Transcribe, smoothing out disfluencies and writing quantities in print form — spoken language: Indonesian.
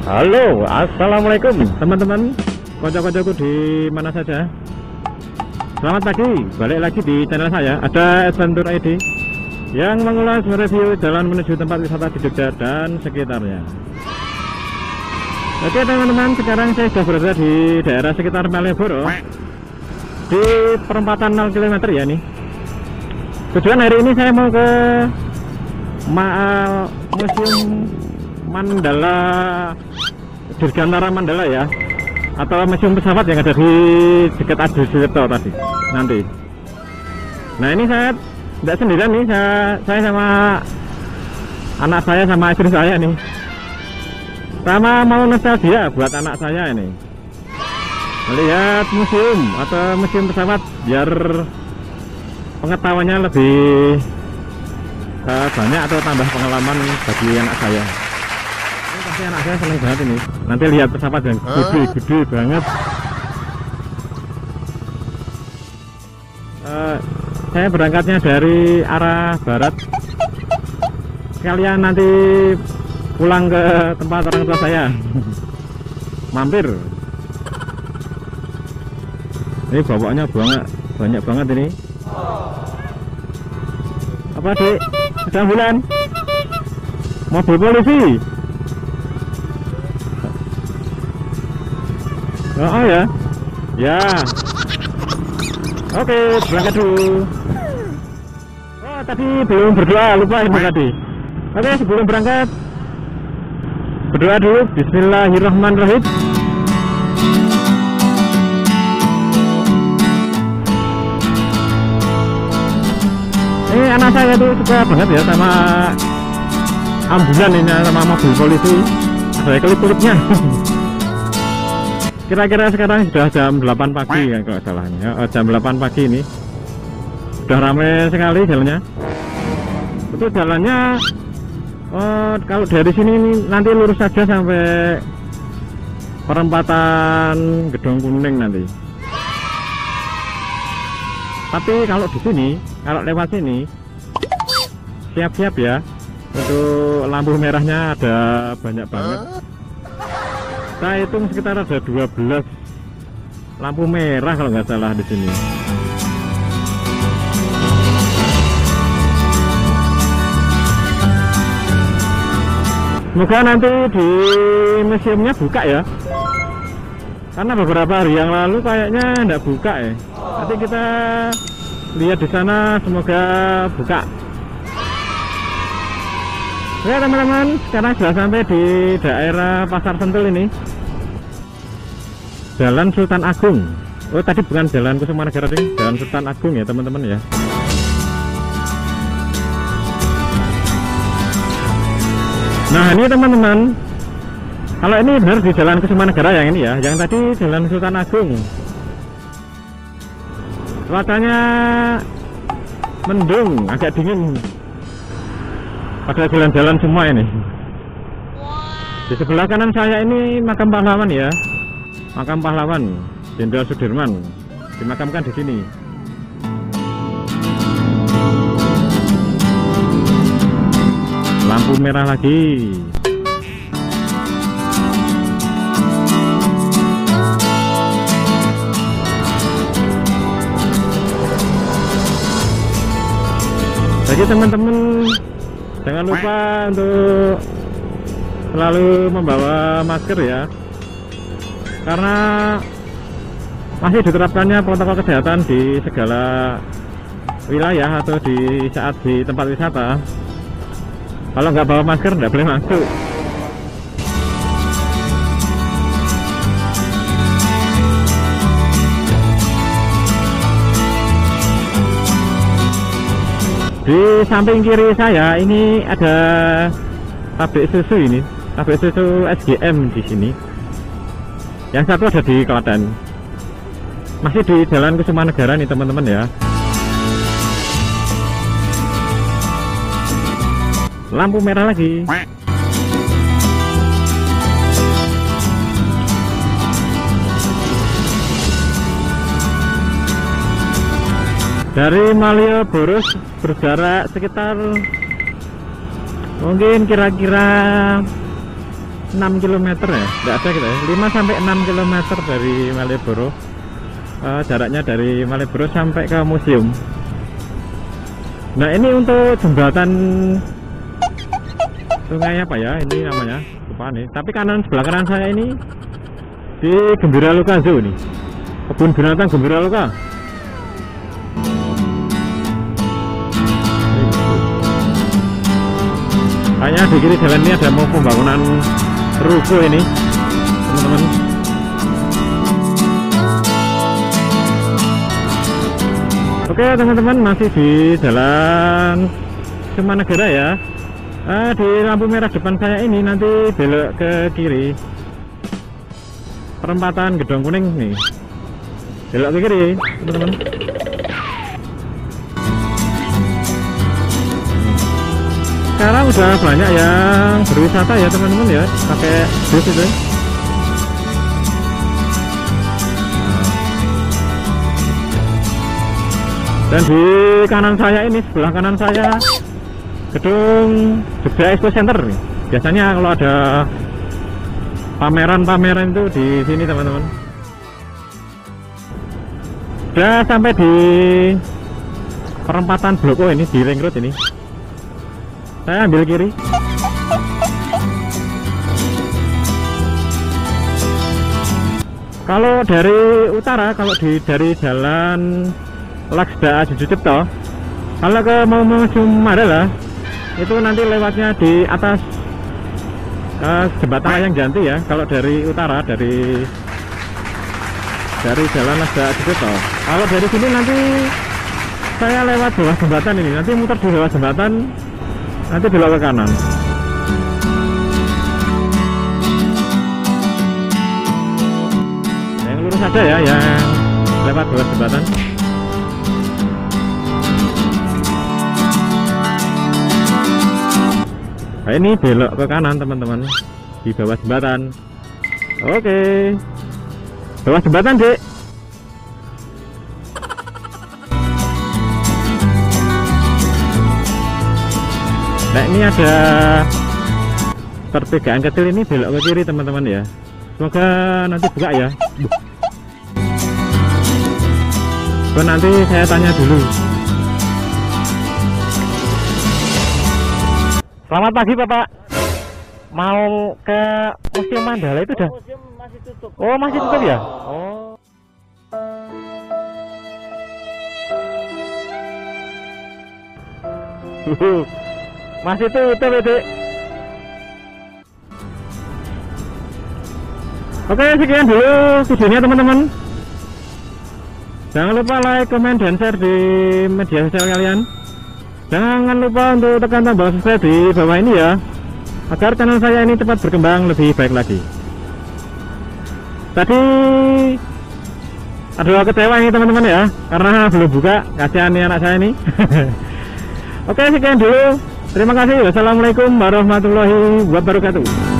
Halo, assalamualaikum teman-teman, kocok-kocokku di mana saja. Selamat pagi, balik lagi di channel saya. Ada Adventure ID yang mengulas mereview jalan menuju tempat wisata di Jogja dan sekitarnya. Oke teman-teman, sekarang saya sudah berada di daerah sekitar Malioboro, di perempatan 0 km ya nih. Tujuan hari ini saya mau ke Museum Mandala, Dirgantara Mandala ya, atau museum pesawat yang ada di dekat Adi Sucipto tadi nanti. Nah ini saya tidak sendirian nih, saya sama anak saya sama istri saya nih, sama mau nostalgia buat anak saya ini, melihat museum atau museum pesawat biar pengetahuannya lebih banyak atau tambah pengalaman bagi anak saya. Ini pasti anak saya senang banget ini, nanti lihat pesawat yang gede-gede banget. Saya berangkatnya dari arah barat, sekalian nanti pulang ke tempat orang tua saya. Mampir. Ini bawanya banyak banget ini. Apa Dek? Sudah bulan? Mobil polisi? Oh ya? Ya. Oke, berangkat dulu. Oh tadi belum berdoa, lupa ini tadi. Oke, sebelum berangkat berdoa dulu. Bismillahirrahmanirrahim. Ini anak saya tuh suka banget ya sama ambulan ini, sama mobil polisi. Ada klip-klipnya. Kira-kira sekarang sudah jam 8 pagi kan kalau salah ya. Jam 8 pagi ini sudah ramai sekali jalannya. Itu jalannya kalau dari sini nanti lurus saja sampai perempatan Gedong Kuning nanti. Tapi kalau di sini, kalau lewat sini siap-siap ya, untuk lampu merahnya ada banyak banget. Saya hitung sekitar ada 12 lampu merah kalau nggak salah di sini. Semoga nanti di museumnya buka ya, karena beberapa hari yang lalu kayaknya nggak buka ya. Nanti kita lihat di sana, semoga buka. Ya teman-teman, sekarang sudah sampai di daerah Pasar Sentul ini, Jalan Sultan Agung. Oh tadi bukan Jalan Kusumanegara, Jalan Sultan Agung ya teman-teman ya. Nah ini teman-teman, kalau ini benar di Jalan Kusumanegara yang ini ya, yang tadi Jalan Sultan Agung. Cuacanya mendung, agak dingin. Pada jalan-jalan semua ini. Di sebelah kanan saya ini makam pahlawan ya, makam pahlawan Jenderal Sudirman dimakamkan di sini. Lampu merah lagi. Bagi teman-teman, jangan lupa untuk selalu membawa masker ya, karena masih diterapkannya protokol kesehatan di segala wilayah atau di saat di tempat wisata. Kalau nggak bawa masker nggak boleh masuk. Di samping kiri saya ini ada pabrik susu ini, pabrik susu SGM di sini. Yang satu ada di Klaten. Masih di Jalan Kusumanegara nih teman-teman ya. Lampu merah lagi. Dari Malioboro berjarak sekitar mungkin kira-kira 6 km ya, tidak ada gitu ya, 5 sampai 6 km dari Malioboro. Jaraknya dari Malioboro sampai ke museum. Nah ini untuk jembatan sungai apa ya ini namanya, lupa nih. Tapi sebelah kanan saya ini di Gembira Loka Zoo nih, kebun binatang Gembira Loka. Kayaknya di kiri jalan ini ada mau pembangunan ruko ini, teman-teman. Oke teman-teman, masih di jalan Sumanegara ya. Di lampu merah depan saya ini nanti belok ke kiri, perempatan Gedong Kuning nih, belok ke kiri teman-teman. Sekarang udah banyak yang berwisata ya teman-teman ya, pakai bus itu. Dan di kanan saya ini, sebelah kanan saya, gedung Jogja Expo Center nih. Biasanya kalau ada pameran-pameran itu di sini teman-teman. Sudah sampai di perempatan Blok O ini, di Ring Road ini. Saya ambil kiri. Kalau dari utara, dari jalan Laksda Aji Sucipto, kalau ke Museum Mandala itu nanti lewatnya di atas jembatan Layang Janti ya. Kalau dari utara, dari jalan Laksda Aji Sucipto. Kalau dari sini nanti saya lewat bawah jembatan ini, nanti muter di bawah jembatan, nanti belok ke kanan. Yang lurus aja ya, yang lewat bawah jembatan. Nah, ini belok ke kanan teman-teman, di bawah jembatan. Oke, bawah jembatan Dek. Nah ini ada pertigaan kecil ini, belok ke kiri teman-teman ya. Semoga nanti buka ya. Nanti saya tanya dulu. Selamat pagi Bapak. Mau ke Museum Mandala itu dah? Museum masih tutup. Oh masih tutup ya? Oh. Masih tutup ya Dek. Oke, sekian dulu videonya teman-teman. Jangan lupa like, comment, dan share di media sosial kalian. Jangan lupa untuk tekan tombol subscribe di bawah ini ya, agar channel saya ini cepat berkembang lebih baik lagi. Tadi ada kecewa ini teman-teman ya, karena belum buka, kasihan nih anak saya ini. Oke, sekian dulu. Terima kasih. Wassalamualaikum warahmatullahi wabarakatuh.